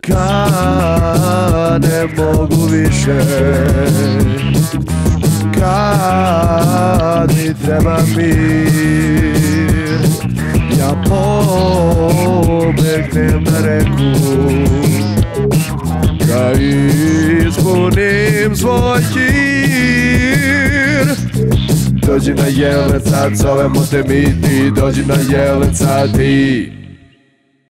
Kad ne mogu više, kad mi treba mir, ja pobegnem na reku da ispunim svoj hir. Dođi na Jelenca, zovemo te mi ti, dođi na Jelenca ti.